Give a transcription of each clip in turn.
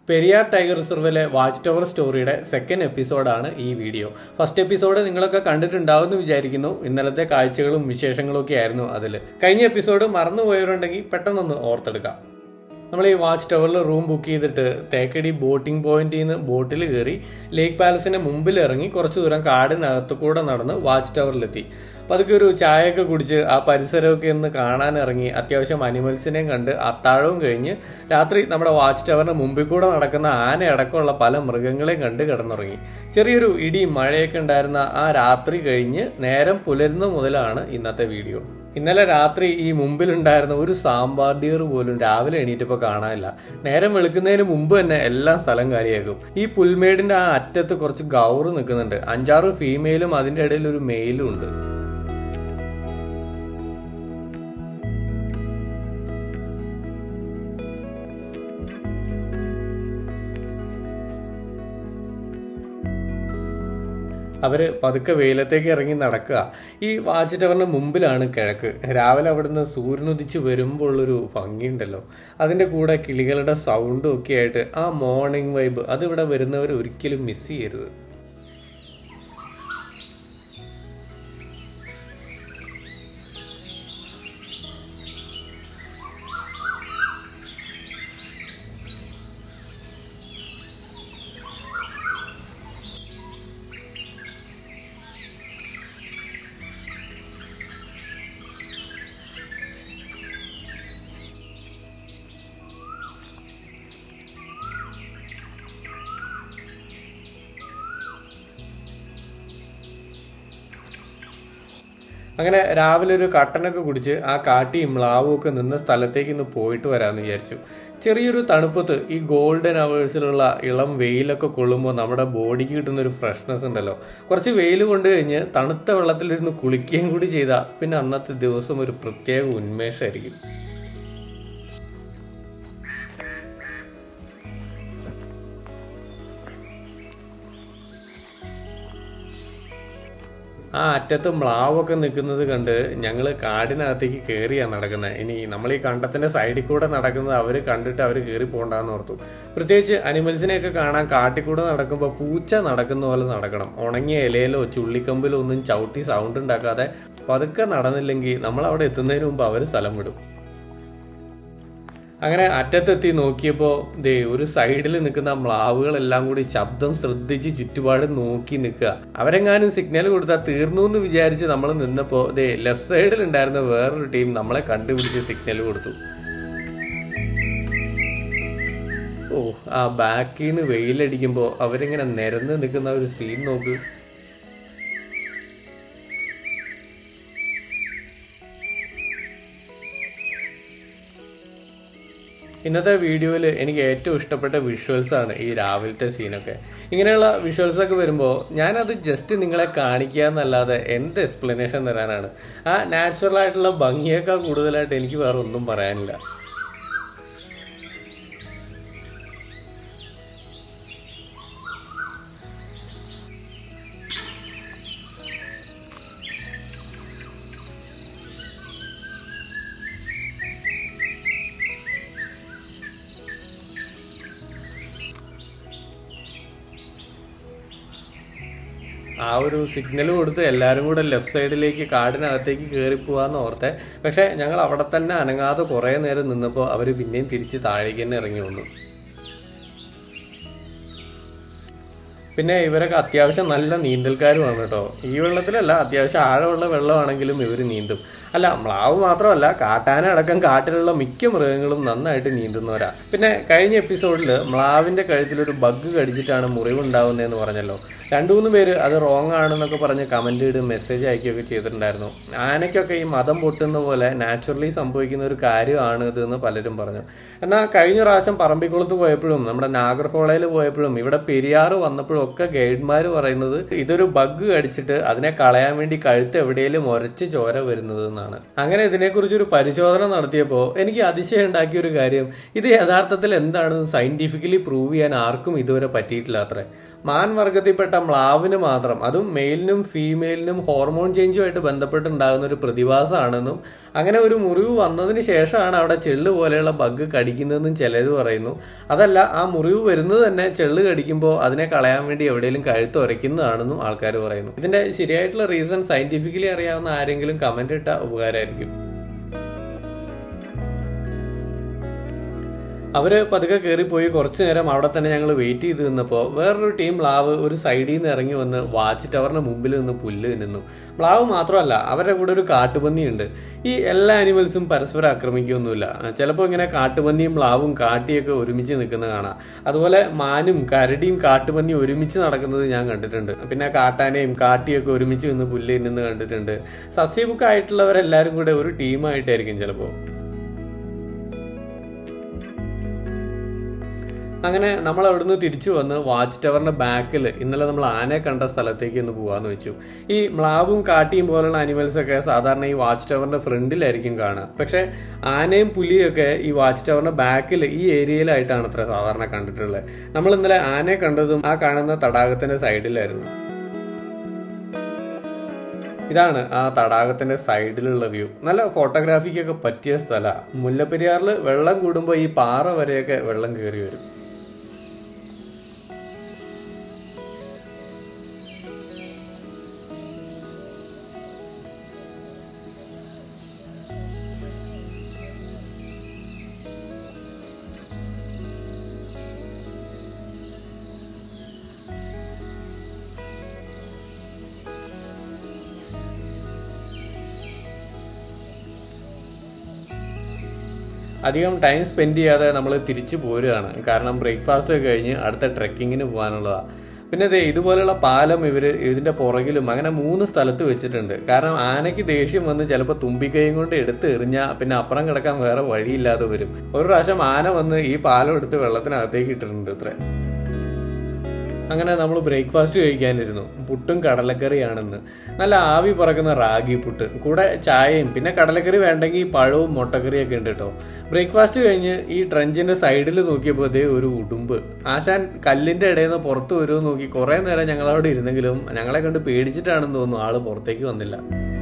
Periyar tiger റിസർവിലെ watch tower സ്റ്റോറിയുടെ second എപ്പിസോഡാണ് ഈ വീഡിയോ. ഫസ്റ്റ് എപ്പിസോഡ് നിങ്ങളൊക്കെ കണ്ടിട്ടുണ്ടാവുമെന്ന് വിചാരിക്കുന്നു. ഇന്നലത്തെ കാഴ്ചകളും വിശേഷങ്ങളും ഒക്കെ ആയിരുന്നു അതിൽ. കഴിഞ്ഞ എപ്പിസോഡ് മറന്നുപോയവരുണ്ടെങ്കിൽ പെട്ടെന്നൊന്ന് ഓർത്തെടുക്കാം. നമ്മൾ ഈ വാച്ച് ടവറിൽ റൂം ബുക്ക് ചെയ്തിട്ട് തേക്കടി ബോട്ടിംഗ് പോയിന്റിൽ നിന്ന് ബോട്ടിൽ കയറി ലേക്ക് പാലസിന്റെ മുമ്പിൽ ഇറങ്ങി കുറച്ചു ദൂരം കാടിനകത്തു കൂടെ നടന്ന് വാച്ച് ടവറിലെത്തി. അപ്പോൾ അതൊക്കെ ഒരു ചായയൊക്കെ കുടിച്ച് ആ പരിസരമൊക്കെ ഒന്ന് കാണാൻ ഇറങ്ങി. അത്യാവശ്യം അനിമൽസിനെയും കണ്ട് അത്താഴവും കഴിഞ്ഞ് രാത്രി നമ്മുടെ വാച്ച് ടവറിന് മുമ്പിൽ കൂടെ നടക്കുന്ന ആനയടക്കമുള്ള പല മൃഗങ്ങളെയും കണ്ട് കിടന്നുറങ്ങി. ചെറിയൊരു ഇടിയും മഴയൊക്കെ ഉണ്ടായിരുന്ന ആ രാത്രി കഴിഞ്ഞ് നേരം പുലരുന്ന മുതലാണ് ഇന്നത്തെ വീഡിയോ. ഇന്നലെ രാത്രി ഈ മുമ്പിലുണ്ടായിരുന്ന ഒരു സാമ്പാർ ഡിയർ പോലും രാവിലെ എണീറ്റപ്പോൾ കാണാനില്ല. നേരം വെളുക്കുന്നതിന് മുമ്പ് തന്നെ എല്ലാം സ്ഥലം കാലിയാക്കും. ഈ പുൽമേടിന്റെ ആ അറ്റത്ത് കുറച്ച് ഗൗറ് നിൽക്കുന്നുണ്ട്. 5-6 ഫീമെയിലും അതിന്റെ ഇടയിൽ ഒരു മെയിലും ഉണ്ട്. അവര് പതുക്കെ വെയിലത്തേക്ക് ഇറങ്ങി നടക്കുക. ഈ വാച്ച് ടവറിന് മുമ്പിലാണ് കിഴക്ക്. രാവിലെ അവിടുന്ന് സൂര്യനുദിച്ച് വരുമ്പോഴുള്ളൊരു ഭംഗിയുണ്ടല്ലോ. അതിൻ്റെ കൂടെ കിളികളുടെ സൗണ്ടും ഒക്കെ ആയിട്ട് ആ മോർണിംഗ് വൈബ് അതിവിടെ വരുന്നവർ ഒരിക്കലും മിസ് ചെയ്യരുത്. അങ്ങനെ രാവിലെ ഒരു കട്ടനൊക്കെ കുടിച്ച് ആ കാട്ടിയും മ്ലാവും ഒക്കെ നിന്ന സ്ഥലത്തേക്ക് ഇന്ന് പോയിട്ട് വരാമെന്ന് വിചാരിച്ചു. ചെറിയൊരു തണുപ്പത്ത് ഈ ഗോൾഡൻ അവേഴ്സിലുള്ള ഇളം വെയിലൊക്കെ കൊള്ളുമ്പോൾ നമ്മുടെ ബോഡിക്ക് കിട്ടുന്നൊരു ഫ്രഷ്നെസ് ഉണ്ടല്ലോ. കുറച്ച് വെയിൽ കൊണ്ട് കഴിഞ്ഞ് തണുത്ത വെള്ളത്തിലിരുന്ന് കുളിക്കുകയും കൂടി ചെയ്താൽ പിന്നെ അന്നത്തെ ദിവസം ഒരു പ്രത്യേക ഉന്മേഷമായിരിക്കും. ആ അറ്റത്ത് മ്ലാവൊക്കെ നിൽക്കുന്നത് കണ്ട് ഞങ്ങൾ കാടിനകത്തേക്ക് കയറിയാണ് നടക്കുന്നത്. ഇനി നമ്മൾ ഈ കണ്ടത്തിന്റെ സൈഡിൽ കൂടെ നടക്കുന്നത് അവർ കണ്ടിട്ട് അവർ കയറി പോകണ്ടെന്ന് ഓർത്തു. പ്രത്യേകിച്ച് അനിമൽസിനെയൊക്കെ കാണാൻ കാട്ടിൽ കൂടെ നടക്കുമ്പോൾ പൂച്ച നടക്കുന്ന പോലെ നടക്കണം. ഉണങ്ങിയ ഇലയിലോ ചുള്ളിക്കമ്പിലോ ഒന്നും ചവിട്ടി സൗണ്ട് ഉണ്ടാക്കാതെ പതുക്കെ നടന്നില്ലെങ്കിൽ നമ്മൾ അവിടെ എത്തുന്നതിന് മുമ്പ് അവർ സ്ഥലം വിടും. അങ്ങനെ അറ്റത്തെത്തി നോക്കിയപ്പോൾ ദേ ഒരു സൈഡിൽ നിൽക്കുന്ന മ്ലാവുകളെല്ലാം കൂടി ശബ്ദം ശ്രദ്ധിച്ച് ചുറ്റുപാട് നോക്കി നിൽക്കുക. അവരെങ്ങാനും സിഗ്നൽ കൊടുത്താൽ തീർന്നു എന്ന് വിചാരിച്ച് നമ്മൾ നിന്നപ്പോൾ ദേ ലെഫ്റ്റ് സൈഡിൽ ഉണ്ടായിരുന്ന വേറൊരു ടീം നമ്മളെ കണ്ടുപിടിച്ച് സിഗ്നൽ കൊടുത്തു. ആ ബാക്കിൽ നിന്ന് വെയിലടിക്കുമ്പോൾ അവരിങ്ങനെ നിരന്ന് നിൽക്കുന്ന ഒരു സീൻ നോക്ക്. ഇന്നത്തെ വീഡിയോയിൽ എനിക്ക് ഏറ്റവും ഇഷ്ടപ്പെട്ട വിഷ്വൽസാണ് ഈ രാവിലത്തെ സീനൊക്കെ. ഇങ്ങനെയുള്ള വിഷ്വൽസൊക്കെ വരുമ്പോൾ ഞാനത് ജസ്റ്റ് നിങ്ങളെ കാണിക്കുക എന്നല്ലാതെ എന്ത് എക്സ്പ്ലനേഷൻ തരാനാണ്. ആ നാച്ചുറലായിട്ടുള്ള ഭംഗിയേക്കാൾ കൂടുതലായിട്ട് എനിക്ക് വേറെ ഒന്നും പറയാനില്ല. ആ ഒരു സിഗ്നൽ കൊടുത്ത് എല്ലാവരും കൂടെ ലെഫ്റ്റ് സൈഡിലേക്ക് കാടിനകത്തേക്ക് കയറി പോകാമെന്ന് ഓർത്തെ. പക്ഷേ ഞങ്ങൾ അവിടെ തന്നെ അനങ്ങാതെ കുറേ നേരം നിന്നപ്പോൾ അവർ പിന്നെയും തിരിച്ച് താഴേക്ക് തന്നെ ഇറങ്ങി വന്നു. പിന്നെ ഇവരൊക്കെ അത്യാവശ്യം നല്ല നീന്തൽക്കാരുമാണ് കേട്ടോ. ഈ വെള്ളത്തിലല്ല, അത്യാവശ്യം ആഴമുള്ള വെള്ളമാണെങ്കിലും ഇവർ നീന്തും. അല്ല, മ്ലാവ് മാത്രമല്ല, കാട്ടാന അടക്കം കാട്ടിലുള്ള മിക്ക മൃഗങ്ങളും നന്നായിട്ട് നീന്തുന്നവരാ. പിന്നെ കഴിഞ്ഞ എപ്പിസോഡിൽ മ്ലാവിൻ്റെ കഴുത്തിലൊരു ബഗ് കടിച്ചിട്ടാണ് മുറിവുണ്ടാവുന്നതെന്ന് പറഞ്ഞല്ലോ. 2-3 പേര് അത് റോങ് ആണെന്നൊക്കെ പറഞ്ഞ് കമൻറ്റ് ഇടും മെസ്സേജ് അയക്കുകയൊക്കെ ചെയ്തിട്ടുണ്ടായിരുന്നു. ആനയ്ക്കൊക്കെ ഈ മതം പൊട്ടുന്ന പോലെ നാച്ചുറലി സംഭവിക്കുന്ന ഒരു കാര്യമാണ് ഇതെന്ന് പലരും പറഞ്ഞു. എന്നാൽ കഴിഞ്ഞ പ്രാവശ്യം പറമ്പിക്കുളത്ത് പോയപ്പോഴും നമ്മുടെ നാഗർഹോളയിൽ പോയപ്പോഴും ഇവിടെ പെരിയാർ വന്നപ്പോഴും ഒക്കെ ഗൈഡ്മാർ പറയുന്നത് ഇതൊരു ബഗ് കടിച്ചിട്ട് അതിനെ കളയാൻ വേണ്ടി കഴുത്ത് എവിടെയെങ്കിലും ഉരച്ച് ചോര വരുന്നത് എന്നാണ്. അങ്ങനെ ഇതിനെക്കുറിച്ചൊരു പരിശോധന നടത്തിയപ്പോൾ എനിക്ക് അതിശയം ഉണ്ടാക്കിയ ഒരു കാര്യം, ഇത് യഥാർത്ഥത്തിൽ എന്താണെന്ന് സയന്റിഫിക്കലി പ്രൂവ് ചെയ്യാൻ ആർക്കും ഇതുവരെ പറ്റിയിട്ടില്ല അത്രേ. മാൻ വർഗത്തിൽപ്പെട്ട മ്ലാവിന് മാത്രം, അതും മെയിലിനും ഫീമെയിലിനും ഹോർമോൺ ചേഞ്ചുമായിട്ട് ബന്ധപ്പെട്ടുണ്ടാകുന്ന ഒരു പ്രതിഭാസമാണെന്നും അങ്ങനെ ഒരു മുറിവ് വന്നതിന് ശേഷമാണ് അവിടെ ചെള്ള് പോലെയുള്ള ബഗ് കടിക്കുന്നതെന്നും ചിലർ പറയുന്നു. അതല്ല, ആ മുറിവ് വരുന്നത് തന്നെ ചെള്ള് കടിക്കുമ്പോൾ അതിനെ കളയാൻ വേണ്ടി എവിടെയെങ്കിലും കഴുത്ത് ഉരയ്ക്കുന്നതാണെന്നും ആൾക്കാർ പറയുന്നു. ഇതിന്റെ ശരിയായിട്ടുള്ള റീസൺ സയന്റിഫിക്കലി അറിയാവുന്ന ആരെങ്കിലും കമന്റ് ഇട്ട ഉപകാരമായിരിക്കും. അവർ പതുക്കെ കയറിപ്പോയി കുറച്ചു നേരം അവിടെ തന്നെ ഞങ്ങൾ വെയിറ്റ് ചെയ്ത് നിന്നപ്പോൾ വേറൊരു ടീം മ്ലാവ് ഒരു സൈഡിൽ നിന്ന് ഇറങ്ങി വന്ന് വാച്ച് ടവറിന് മുമ്പിൽ നിന്ന് പുല്ല് നിന്നു. മ്ലാവ് മാത്രമല്ല, അവരുടെ കൂടെ ഒരു കാട്ടുപന്നിയുണ്ട്. ഈ എല്ലാ ആനിമൽസും പരസ്പരം ആക്രമിക്കുകയൊന്നുമില്ല. ചിലപ്പോൾ ഇങ്ങനെ കാട്ടുപന്നിയും മ്ലാവും കാട്ടിയൊക്കെ ഒരുമിച്ച് നിൽക്കുന്നത് കാണാം. അതുപോലെ മാനും കരടിയും കാട്ടുപന്നിയും ഒരുമിച്ച് നടക്കുന്നത് ഞാൻ കണ്ടിട്ടുണ്ട്. പിന്നെ കാട്ടാനയും കാട്ടിയൊക്കെ ഒരുമിച്ച് നിന്ന് പുല്ല് നിന്ന് കണ്ടിട്ടുണ്ട്. സസ്യബുക്കായിട്ടുള്ളവരെല്ലാവരും കൂടെ ഒരു ടീമായിട്ടായിരിക്കും ചിലപ്പോൾ. അങ്ങനെ നമ്മൾ അവിടുന്ന് തിരിച്ചു വന്ന് വാച്ച് ടവറിന്റെ ബാക്കിൽ ഇന്നലെ നമ്മൾ ആനയെ കണ്ട സ്ഥലത്തേക്ക് ഒന്ന് പോകാന്ന് വെച്ചു. ഈ മ്ലാവും കാട്ടിയും പോലുള്ള അനിമൽസ് ഒക്കെ സാധാരണ ഈ വാച്ച് ടവറിന്റെ ഫ്രണ്ടിലായിരിക്കും കാണുക. പക്ഷെ ആനയും പുലിയും ഒക്കെ ഈ വാച്ച് ടവറിന്റെ ബാക്കിൽ ഈ ഏരിയയിലായിട്ടാണ് അത്ര സാധാരണ കണ്ടിട്ടുള്ളത്. നമ്മൾ ഇന്നലെ ആനയെ കണ്ടതും ആ കാണുന്ന തടാകത്തിന്റെ സൈഡിലായിരുന്നു. ഇതാണ് ആ തടാകത്തിന്റെ സൈഡിലുള്ള വ്യൂ. നല്ല ഫോട്ടോഗ്രാഫിക്കൊക്കെ പറ്റിയ സ്ഥലമാണ്. മുല്ലപ്പെരിയാറിൽ വെള്ളം കൂടുമ്പോൾ ഈ പാറ വരെയൊക്കെ വെള്ളം കയറി വരും. അധികം ടൈം സ്പെൻഡ് ചെയ്യാതെ നമ്മൾ തിരിച്ചു പോരുകയാണ്. കാരണം ബ്രേക്ക്ഫാസ്റ്റ് ഒക്കെ കഴിഞ്ഞ് അടുത്ത ട്രെക്കിങ്ങിന് പോകാനുള്ളതാണ്. പിന്നെ ഇതുപോലെയുള്ള പാലം ഇതിന്റെ പുറകിലും അങ്ങനെ 3 സ്ഥലത്ത് വെച്ചിട്ടുണ്ട്. കാരണം ആനയ്ക്ക് ദേഷ്യം വന്ന് ചിലപ്പോൾ തുമ്പിക്കൈയും കൊണ്ട് എടുത്ത് എറിഞ്ഞാൽ പിന്നെ അപ്പുറം കിടക്കാൻ വേറെ വഴിയില്ലാതെ വരും. ഒരു പ്രാവശ്യം ആന വന്ന് ഈ പാലം എടുത്ത് വെള്ളത്തിനകത്തേക്ക് ഇട്ടിട്ടുണ്ട് ഇത്ര. അങ്ങനെ നമ്മൾ ബ്രേക്ക്ഫാസ്റ്റ് കഴിക്കാനിരുന്നു. പുട്ടും കടലക്കറിയാണെന്ന്. നല്ല ആവി പറക്കുന്ന റാഗി പുട്ട്, കൂടെ ചായയും, പിന്നെ കടലക്കറി വേണ്ടെങ്കിൽ പഴവും മുട്ടക്കറിയൊക്കെ ഉണ്ട് കേട്ടോ. ബ്രേക്ക്ഫാസ്റ്റ് കഴിഞ്ഞ് ഈ ട്രഞ്ചിന്റെ സൈഡിൽ നോക്കിയപ്പോൾ ഒരു ഉടുമ്പ്. ആശാൻ കല്ലിന്റെ ഇടയിൽ നിന്ന് പുറത്ത് വരുമെന്ന് നോക്കി കുറെ നേരം ഞങ്ങളവിടെ ഇരുന്നെങ്കിലും ഞങ്ങളെ കണ്ട് പേടിച്ചിട്ടാണെന്ന് തോന്നുന്നു ആള് പുറത്തേക്ക് വന്നില്ല.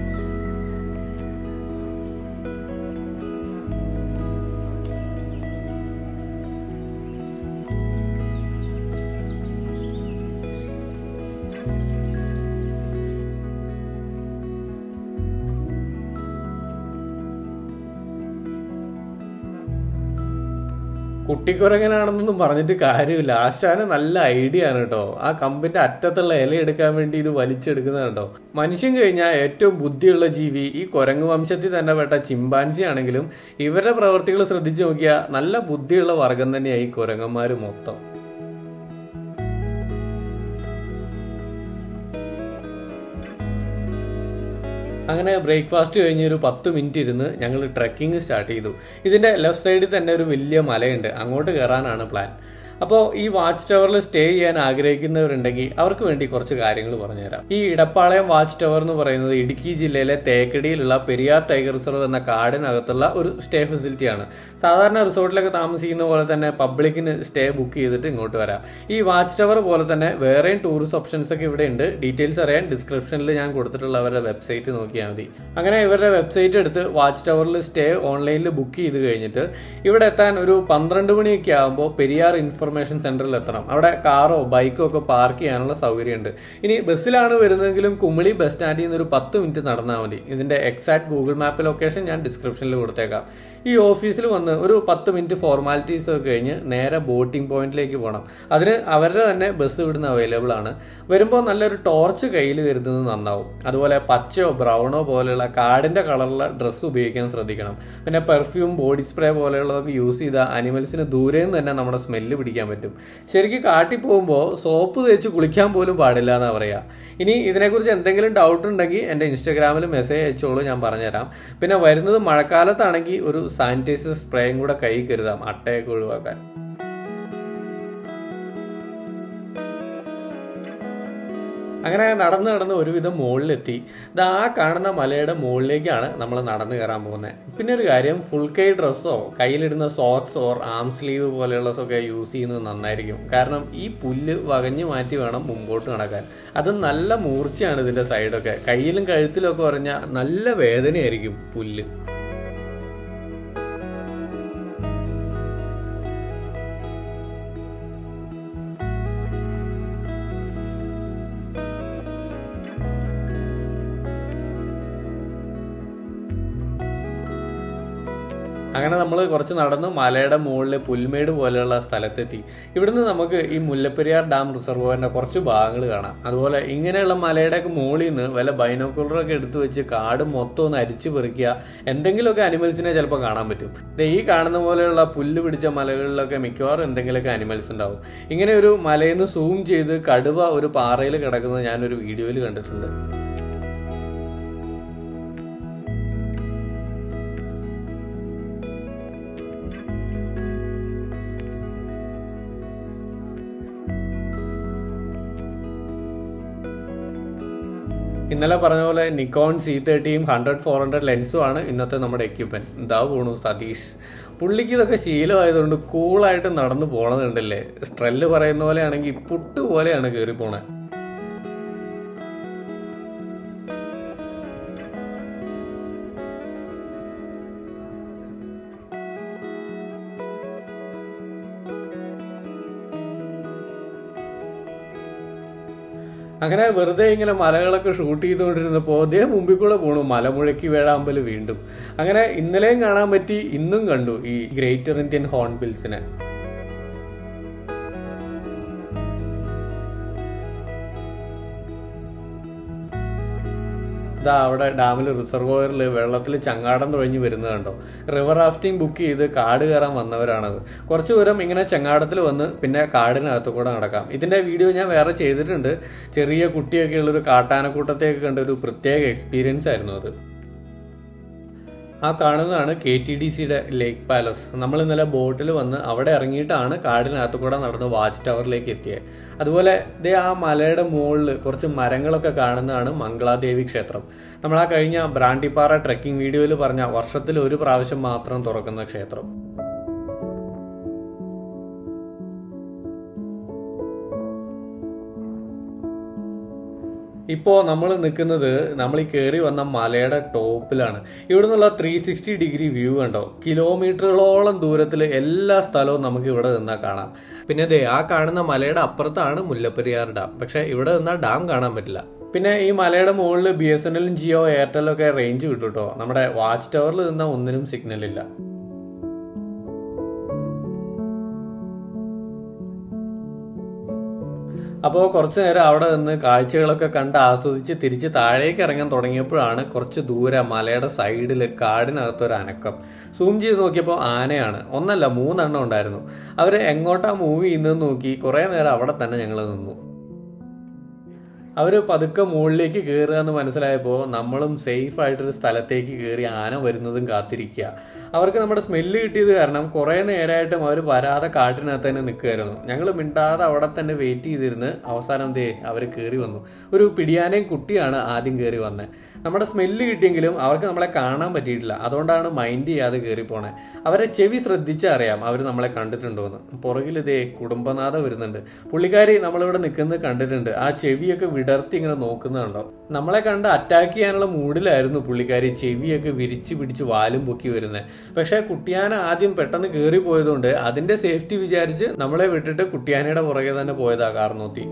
കുട്ടിക്കുരങ്ങനാണെന്നൊന്നും പറഞ്ഞിട്ട് കാര്യമില്ല. ആശാന് നല്ല ഐഡിയ ആണ് കേട്ടോ. ആ കമ്പിന്റെ അറ്റത്തുള്ള ഇല എടുക്കാൻ വേണ്ടി ഇത് വലിച്ചെടുക്കുന്നത് കേട്ടോ. മനുഷ്യൻ കഴിഞ്ഞാൽ ഏറ്റവും ബുദ്ധിയുള്ള ജീവി ഈ കുരങ്ങ് വംശത്തിൽ തന്നെ പെട്ട ചിമ്പാൻസി ആണെങ്കിലും ഇവരുടെ പ്രവൃത്തികൾ ശ്രദ്ധിച്ചു നോക്കിയാൽ നല്ല ബുദ്ധിയുള്ള വർഗം തന്നെയായി ഈ കുരങ്ങന്മാര് മൊത്തം. അങ്ങനെ ബ്രേക്ക്ഫാസ്റ്റ് കഴിഞ്ഞ് ഒരു 10 മിനിറ്റ് ഇരുന്ന് ഞങ്ങൾ ട്രെക്കിങ് സ്റ്റാർട്ട് ചെയ്തു. ഇതിന്റെ ലെഫ്റ്റ് സൈഡിൽ തന്നെ ഒരു വലിയ മലയുണ്ട്, അങ്ങോട്ട് കയറാനാണ് പ്ലാൻ. അപ്പോൾ ഈ വാച്ച് ടവറിൽ സ്റ്റേ ചെയ്യാൻ ആഗ്രഹിക്കുന്നവരുണ്ടെങ്കിൽ അവർക്ക് വേണ്ടി കുറച്ച് കാര്യങ്ങൾ പറഞ്ഞുതരാം. ഈ ഇടപ്പാളയം വാച്ച് ടവർ എന്ന് പറയുന്നത് ഇടുക്കി ജില്ലയിലെ തേക്കടിയിലുള്ള പെരിയാർ ടൈഗർ റിസർവ് എന്ന കാടിനകത്തുള്ള ഒരു സ്റ്റേ ഫെസിലിറ്റിയാണ്. സാധാരണ റിസോർട്ടിലൊക്കെ താമസിക്കുന്ന പോലെ തന്നെ പബ്ലിക്കിന് സ്റ്റേ ബുക്ക് ചെയ്തിട്ട് ഇങ്ങോട്ട് വരാം. ഈ വാച്ച് ടവർ പോലെ തന്നെ വേറെയും ടൂറിസ്റ്റ് ഓപ്ഷൻസ് ഒക്കെ ഇവിടെ ഉണ്ട്. ഡീറ്റെയിൽസ് അറിയാൻ ഡിസ്ക്രിപ്ഷനിൽ ഞാൻ കൊടുത്തിട്ടുള്ള അവരുടെ വെബ്സൈറ്റ് നോക്കിയാൽ മതി. അങ്ങനെ ഇവരുടെ വെബ്സൈറ്റ് എടുത്ത് വാച്ച് ടവറിൽ സ്റ്റേ ഓൺലൈനിൽ ബുക്ക് ചെയ്ത് കഴിഞ്ഞിട്ട് ഇവിടെ എത്താൻ ഒരു 12 മണിയൊക്കെ ആകുമ്പോൾ പെരിയാർ ഇൻഫർമേഷൻ സെന്ററിൽ എത്തണം. അവിടെ കാറോ ബൈക്കോ ഒക്കെ പാർക്ക് ചെയ്യാനുള്ള സൗകര്യമുണ്ട്. ഇനി ബസ്സിലാണ് വരുന്നതെങ്കിലും കുമിളി ബസ് സ്റ്റാൻഡിൽ നിന്ന് ഒരു 10 മിനിറ്റ് നടന്നാൽ മതി. ഇതിന്റെ എക്സാക്ട് ഗൂഗിൾ മാപ്പ് ലൊക്കേഷൻ ഞാൻ ഡിസ്ക്രിപ്ഷനിൽ കൊടുത്തേക്കാം. ഈ ഓഫീസിൽ വന്ന് ഒരു 10 മിനിറ്റ് ഫോർമാലിറ്റീസ് ഒക്കെ കഴിഞ്ഞ് നേരെ ബോട്ടിംഗ് പോയിന്റിലേക്ക് പോകണം. അതിന് അവരുടെ തന്നെ ബസ് ഇവിടുന്ന് അവൈലബിൾ ആണ്. വരുമ്പോൾ നല്ലൊരു ടോർച്ച് കയ്യിൽ കരുതുന്നത് നന്നാവും. അതുപോലെ പച്ചയോ ബ്രൗണോ പോലെയുള്ള കാടിന്റെ കളറുള്ള ഡ്രസ്സ് ഉപയോഗിക്കാൻ ശ്രദ്ധിക്കണം. പിന്നെ പെർഫ്യൂം, ബോഡി സ്പ്രേ പോലെയുള്ളതൊക്കെ യൂസ് ചെയ്താൽ അനിമൽസിന് ദൂരെ നിന്ന് തന്നെ നമ്മുടെ സ്മെല്ല് പിടിക്കാൻ പറ്റും. ശരിക്കും കാട്ടിൽ പോകുമ്പോൾ സോപ്പ് തേച്ച് കുളിക്കാൻ പോലും പാടില്ല എന്നാ പറയാ. ഇനി ഇതിനെക്കുറിച്ച് എന്തെങ്കിലും ഡൗട്ട് ഉണ്ടെങ്കിൽ എൻ്റെ ഇൻസ്റ്റാഗ്രാമിൽ മെസ്സേജ് അയച്ചോളൂ, ഞാൻ പറഞ്ഞുതരാം. പിന്നെ വരുന്നത് മഴക്കാലത്താണെങ്കിൽ ഒരു സാനിറ്റൈസർ സ്പ്രേയും കൂടെ കൈ കരുതാം, അട്ടയൊക്കെ ഒഴിവാക്കാൻ. അങ്ങനെ നടന്ന് ഒരുവിധം മുകളിലെത്തി. ഇത് ആ കാണുന്ന മലയുടെ മുകളിലേക്കാണ് നമ്മൾ നടന്നു കയറാൻ പോകുന്നത്. പിന്നെ ഒരു കാര്യം, ഫുൾ കൈ ഡ്രസ്സോ കയ്യിലിടുന്ന സോക്സോ ആം സ്ലീവ് പോലെയുള്ളതൊക്കെ യൂസ് ചെയ്യുന്നത് നന്നായിരിക്കും. കാരണം ഈ പുല്ല് വകഞ്ഞു മാറ്റി വേണം മുമ്പോട്ട് നടക്കാൻ. അത് നല്ല മൂർച്ചയാണ് ഇതിന്റെ സൈഡൊക്കെ. കയ്യിലും കഴുത്തിലൊക്കെ പറഞ്ഞാൽ നല്ല വേദനയായിരിക്കും പുല്ല്. അങ്ങനെ നമ്മൾ കുറച്ച് നടന്ന് മലയുടെ മുകളിൽ പുൽമേട് പോലെയുള്ള സ്ഥലത്തെത്തി. ഇവിടുന്ന് നമുക്ക് ഈ മുല്ലപ്പെരിയാർ ഡാം റിസർവോയറിന്റെ കുറച്ച് ഭാഗങ്ങൾ കാണാം. അതുപോലെ ഇങ്ങനെയുള്ള മലയുടെയൊക്കെ മുകളിൽ നിന്ന് വല്ല ബൈനോക്കുലറൊക്കെ എടുത്തു വെച്ച് കാട് മൊത്തം ഒന്ന് അരിച്ചു പെറുക്കിയ എന്തെങ്കിലുമൊക്കെ അനിമൽസിനെ ചിലപ്പോൾ കാണാൻ പറ്റും. ഈ കാണുന്ന പോലെയുള്ള പുല്ല് പിടിച്ച മലകളിലൊക്കെ മിക്കവാറും എന്തെങ്കിലുമൊക്കെ അനിമൽസ് ഉണ്ടാവും. ഇങ്ങനെ ഒരു മലയിൽ നിന്ന് സൂം ചെയ്ത് കടുവ ഒരു പാറയിൽ കിടക്കുന്നത് ഞാനൊരു വീഡിയോയിൽ കണ്ടിട്ടുണ്ട്. ഇന്നലെ പറഞ്ഞ പോലെ നിക്കോൺ C30യും 100-400 ലെൻസും ആണ് ഇന്നത്തെ നമ്മുടെ എക്യുപ്മെന്റ്. ഇതാ പോണു സതീഷ്. പുള്ളിക്ക് ഇതൊക്കെ ശീലമായതുകൊണ്ട് കൂളായിട്ട് നടന്നു പോണതുണ്ടല്ലേ. സ്ട്രെല്ല് പറയുന്ന പോലെയാണെങ്കിൽ പുട്ട് പോലെയാണ് കയറി പോണേ. അങ്ങനെ വെറുതെ ഇങ്ങനെ മലകളൊക്കെ ഷൂട്ട് ചെയ്തുകൊണ്ടിരുന്നപ്പോൾ അതേ മുമ്പിൽ കൂടെ പോണു മലമുഴക്കി വേഴാമ്പൽ വീണ്ടും. അങ്ങനെ ഇന്നലെയും കാണാൻ പറ്റി, ഇന്നും കണ്ടു ഈ ഗ്രേറ്റർ ഇന്ത്യൻ ഹോൺബിൽസിനെ. ഇതാ അവിടെ ഡാമിൽ റിസർവോയറിൽ വെള്ളത്തിൽ ചങ്ങാടം തുഴഞ്ഞു വരുന്നത് കണ്ടോ. റിവർ റാഫ്റ്റിംഗ് ബുക്ക് ചെയ്ത് കാട് കയറാൻ വന്നവരാണത്. കുറച്ചു ദൂരം ഇങ്ങനെ ചങ്ങാടത്തിൽ വന്ന് പിന്നെ കാടിനകത്ത് കൂടെ നടക്കാം. ഇതിന്റെ വീഡിയോ ഞാൻ വേറെ ചെയ്തിട്ടുണ്ട്. ചെറിയ കുട്ടിയൊക്കെ ഉള്ളൊരു കാട്ടാനക്കൂട്ടത്തെയൊക്കെ കണ്ട ഒരു പ്രത്യേക എക്സ്പീരിയൻസ് ആയിരുന്നു അത്. ആ കാണുന്നതാണ് KTDCയുടെ ലേക്ക് പാലസ്. നമ്മൾ ഇന്നലെ ബോട്ടിൽ വന്ന് അവിടെ ഇറങ്ങിയിട്ടാണ് കാടിനകത്ത് കൂടെ നടന്ന് വാച്ച് ടവറിലേക്ക് എത്തിയത്. അതുപോലെ ഇതേ ആ മലയുടെ മുകളിൽ കുറച്ച് മരങ്ങളൊക്കെ കാണുന്നതാണ് മംഗളാദേവി ക്ഷേത്രം. നമ്മൾ ആ കഴിഞ്ഞ ബ്രാണ്ടിപ്പാറ ട്രെക്കിംഗ് വീഡിയോയിൽ പറഞ്ഞ വർഷത്തിൽ ഒരു പ്രാവശ്യം മാത്രം തുറക്കുന്ന ക്ഷേത്രം. ഇപ്പോൾ നമ്മൾ നിൽക്കുന്നത് നമ്മൾ ഈ കയറി വന്ന മലയുടെ ടോപ്പിലാണ്. ഇവിടെ നിന്നുള്ള 360 ഡിഗ്രി വ്യൂ കണ്ടോ. കിലോമീറ്ററുകളോളം ദൂരത്തിൽ എല്ലാ സ്ഥലവും നമുക്ക് ഇവിടെ നിന്നാൽ കാണാം. പിന്നെ ദേ ആ കാണുന്ന മലയുടെ അപ്പുറത്താണ് മുല്ലപ്പെരിയാർ ഡാം. പക്ഷെ ഇവിടെ നിന്നാൽ ഡാം കാണാൻ പറ്റില്ല. പിന്നെ ഈ മലയുടെ മുകളിൽ BSNL, ജിയോ, എയർടെലും ഒക്കെ റേഞ്ച് കിട്ടും കേട്ടോ. നമ്മുടെ വാച്ച് ടവറിൽ നിന്നാൽ ഒന്നിനും സിഗ്നൽ ഇല്ല. അപ്പോൾ കുറച്ചു നേരം അവിടെ നിന്ന് കാഴ്ചകളൊക്കെ കണ്ട് ആസ്വദിച്ച് തിരിച്ച് താഴേക്ക് ഇറങ്ങാൻ തുടങ്ങിയപ്പോഴാണ് കുറച്ച് ദൂരെ മലയുടെ സൈഡിൽ കാടിനകത്തൊരു അനക്കം. സൂം ചെയ്ത് നോക്കിയപ്പോൾ ആനയാണ്. ഒന്നല്ല 3 എണ്ണം ഉണ്ടായിരുന്നു. അവർ എങ്ങോട്ടാ മൂവ് ചെയ്യുന്നതെന്ന് നോക്കി കുറേ നേരം അവിടെ തന്നെ ഞങ്ങൾ നിന്നു. അവർ പതുക്കെ മുകളിലേക്ക് കയറുക എന്ന് മനസ്സിലായപ്പോൾ നമ്മളും സേഫ് ആയിട്ടൊരു സ്ഥലത്തേക്ക് കയറി ആന വരുന്നതും കാത്തിരിക്കുക. അവർക്ക് നമ്മുടെ സ്മെല്ല് കിട്ടിയത് കാരണം കുറേ നേരമായിട്ടും അവർ വരാതെ കാട്ടിനകത്ത് തന്നെ നിൽക്കുമായിരുന്നു. ഞങ്ങൾ മിണ്ടാതെ അവിടെ തന്നെ വെയിറ്റ് ചെയ്തിരുന്ന് അവസാനം അവർ കയറി വന്നു. ഒരു പിടിയാനയും കുട്ടിയാണ് ആദ്യം കയറി വന്നത്. നമ്മുടെ സ്മെല്ല് കിട്ടിയെങ്കിലും അവർക്ക് നമ്മളെ കാണാൻ പറ്റിയിട്ടില്ല. അതുകൊണ്ടാണ് മൈൻഡ് ചെയ്യാതെ കയറി പോണേ. അവരെ ചെവി ശ്രദ്ധിച്ചറിയാം അവർ നമ്മളെ കണ്ടിട്ടുണ്ടോ എന്ന്. പുറകിൽ കുടുംബനാഥ വരുന്നുണ്ട്. പുള്ളിക്കാരി നമ്മളിവിടെ നിൽക്കുന്നത് കണ്ടിട്ടുണ്ട്. ആ ചെവിയൊക്കെ വിടർത്തി ഇങ്ങനെ നോക്കുന്നുണ്ടോ. നമ്മളെ കണ്ട് അറ്റാക്ക് ചെയ്യാനുള്ള മൂഡിലായിരുന്നു പുള്ളിക്കാരി. ചെവിയൊക്കെ വിരിച്ചു പിടിച്ച് വാലും പൊക്കി വരുന്നത്. പക്ഷെ കുട്ടിയാന ആദ്യം പെട്ടെന്ന് കയറി പോയതുകൊണ്ട് അതിന്റെ സേഫ്റ്റി വിചാരിച്ച് നമ്മളെ വിട്ടിട്ട് കുട്ടിയാനയുടെ പുറകെ തന്നെ പോയതാ കാർന്നോത്തി.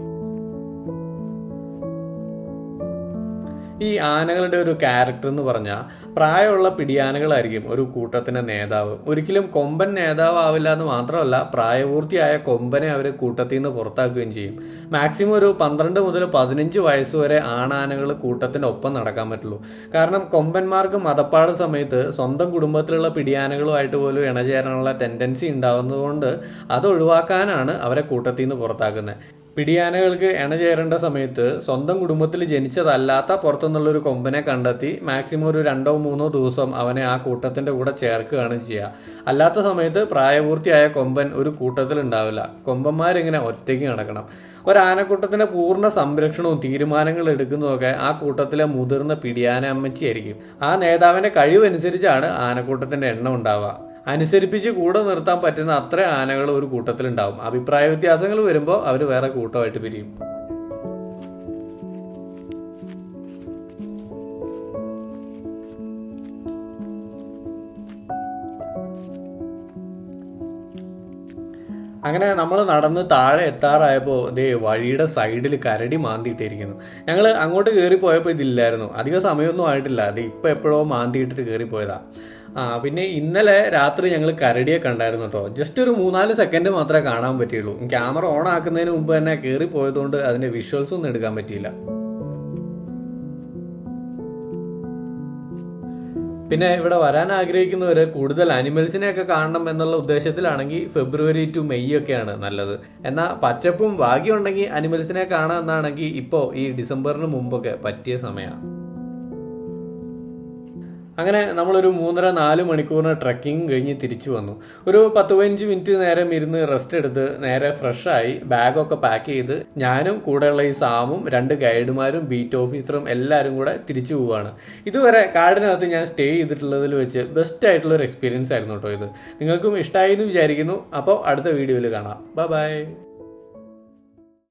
ഈ ആനകളുടെ ഒരു ക്യാരക്ടർ എന്ന് പറഞ്ഞാൽ പ്രായമുള്ള പിടിയാനകളായിരിക്കും ഒരു കൂട്ടത്തിന്റെ നേതാവ്. ഒരിക്കലും കൊമ്പൻ നേതാവ് ആവില്ല എന്ന് മാത്രമല്ല, പ്രായപൂർത്തിയായ കൊമ്പനെ അവർ കൂട്ടത്തിൽ നിന്ന് പുറത്താക്കുകയും ചെയ്യും. മാക്സിമം ഒരു 12 മുതൽ 15 വയസ്സ് വരെ ആണാനകൾ കൂട്ടത്തിന്റെ ഒപ്പം നടക്കാൻ പറ്റുള്ളൂ. കാരണം കൊമ്പന്മാർക്ക് മതപ്പാട് സമയത്ത് സ്വന്തം കുടുംബത്തിലുള്ള പിടിയാനകളുമായിട്ട് പോലും ഇണചേരാനുള്ള ടെൻഡൻസി ഉണ്ടാകുന്നതുകൊണ്ട് അത് ഒഴിവാക്കാനാണ് അവരെ കൂട്ടത്തിൽ നിന്ന് പുറത്താക്കുന്നത്. പിടിയാനകൾക്ക് ഇണചേരേണ്ട സമയത്ത് സ്വന്തം കുടുംബത്തിൽ ജനിച്ചതല്ലാത്ത പുറത്തുനിന്നുള്ളൊരു കൊമ്പനെ കണ്ടെത്തി മാക്സിമം ഒരു 2-3 ദിവസം അവനെ ആ കൂട്ടത്തിന്റെ കൂടെ ചേർക്കുകയാണ് ചെയ്യുക. അല്ലാത്ത സമയത്ത് പ്രായപൂർത്തിയായ കൊമ്പൻ ഒരു കൂട്ടത്തിൽ ഉണ്ടാവില്ല. കൊമ്പന്മാരിങ്ങനെ ഒറ്റയ്ക്ക് നടക്കണം. ഒരാനക്കൂട്ടത്തിന്റെ പൂർണ്ണ സംരക്ഷണവും തീരുമാനങ്ങൾ എടുക്കുന്നതൊക്കെ ആ കൂട്ടത്തിലെ മുതിർന്ന പിടിയാന അമ്മച്ചിയായിരിക്കും. ആ നേതാവിന്റെ കഴിവനുസരിച്ചാണ് ആനക്കൂട്ടത്തിന്റെ എണ്ണം ഉണ്ടാവുക. അനുസരിപ്പിച്ച് കൂടെ നിർത്താൻ പറ്റുന്ന അത്ര ആനകൾ ഒരു കൂട്ടത്തിലുണ്ടാവും. അഭിപ്രായ വ്യത്യാസങ്ങൾ വരുമ്പോൾ അവർ വേറെ കൂട്ടമായിട്ട് പിരിയും. അങ്ങനെ നമ്മൾ നടന്ന് താഴെ എത്താറായപ്പോൾ വഴിയുടെ സൈഡിൽ കരടി മാന്തിയിട്ടിരിക്കുന്നു. ഞങ്ങൾ അങ്ങോട്ട് കയറി പോയപ്പോൾ ഇതില്ലായിരുന്നു. അധികം സമയമൊന്നും ആയിട്ടില്ല. ഇപ്പം എപ്പോഴോ മാന്തിയിട്ടിട്ട് കയറിപ്പോയതാ. പിന്നെ ഇന്നലെ രാത്രി ഞങ്ങൾ കരടിയെ കണ്ടായിരുന്നു കേട്ടോ. ജസ്റ്റ് ഒരു 3-4 സെക്കൻഡ് മാത്രമേ കാണാൻ പറ്റിയുള്ളൂ. ക്യാമറ ഓൺ ആക്കുന്നതിന് മുമ്പ് തന്നെ കയറി പോയതുകൊണ്ട് അതിന്റെ വിഷ്വൽസ് ഒന്നും എടുക്കാൻ പറ്റിയില്ല. പിന്നെ ഇവിടെ വരാൻ ആഗ്രഹിക്കുന്നവര് കൂടുതൽ അനിമൽസിനെയൊക്കെ കാണണം എന്നുള്ള ഉദ്ദേശത്തിലാണെങ്കിൽ ഫെബ്രുവരി ടു മെയ് ഒക്കെയാണ് നല്ലത്. എന്നാൽ പച്ചപ്പും ഭാഗ്യമുണ്ടെങ്കിൽ അനിമൽസിനെ കാണാൻ എന്നാണെങ്കിൽ ഇപ്പോൾ ഈ ഡിസംബറിന് മുമ്പൊക്കെ പറ്റിയ സമയമാണ്. അങ്ങനെ നമ്മളൊരു 3-4 മണിക്കൂറിന് ട്രക്കിംഗ് കഴിഞ്ഞ് തിരിച്ചു വന്നു. ഒരു 10-15 മിനിറ്റ് നേരം ഇരുന്ന് റെസ്റ്റ് എടുത്ത് നേരെ ഫ്രഷായി ബാഗൊക്കെ പാക്ക് ചെയ്ത് ഞാനും കൂടെയുള്ള ഈ സാമും 2 ഗൈഡുമാരും ബീറ്റ് ഓഫീസറും എല്ലാവരും കൂടെ തിരിച്ചു പോവുകയാണ്. ഇതുവരെ കാടിനകത്ത് ഞാൻ സ്റ്റേ ചെയ്തിട്ടുള്ളതിൽ വെച്ച് ബെസ്റ്റ് ആയിട്ടുള്ള ഒരു എക്സ്പീരിയൻസ് ആയിരുന്നു കേട്ടോ ഇത്. നിങ്ങൾക്കും ഇഷ്ടമായി എന്ന് വിചാരിക്കുന്നു. അപ്പോൾ അടുത്ത വീഡിയോയിൽ കാണാം. ബൈ.